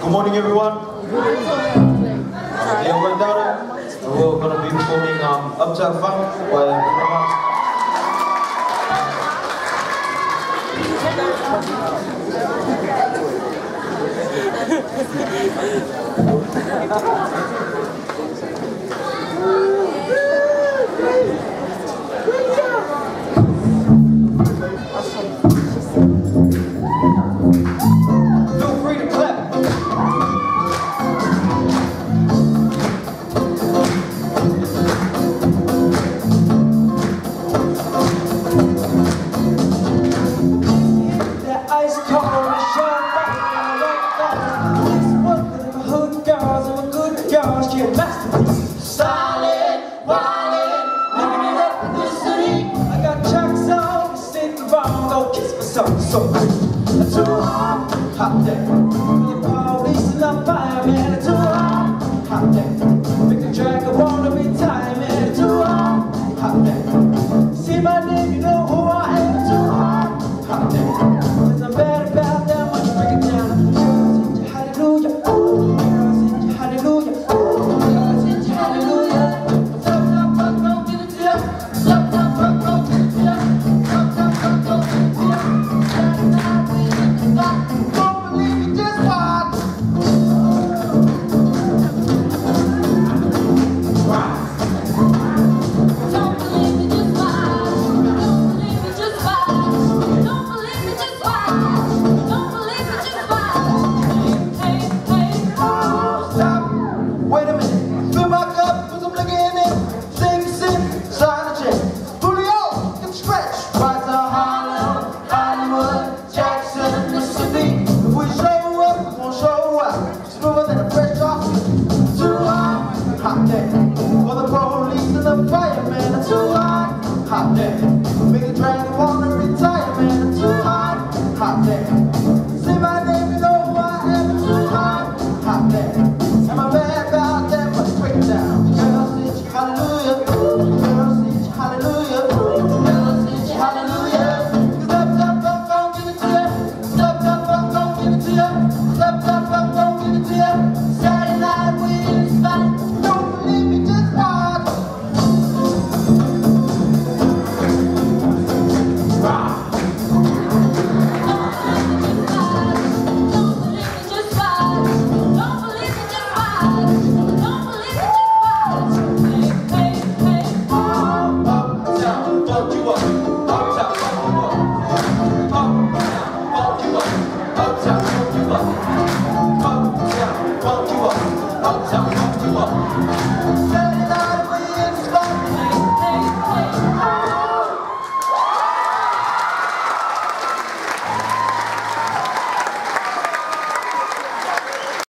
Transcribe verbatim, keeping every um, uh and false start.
Good morning, everyone. Yeah, we're down. We're going to be performing um, Uptown Funk by Bruno Feel free to clap. That ice cold shot back in the right. This one of the hood girls and good girls, she a masterpiece. Solid, wallet, living it up in the city. I got tracks on, sitting wrong, go kiss for something so good. Too hot, hot day.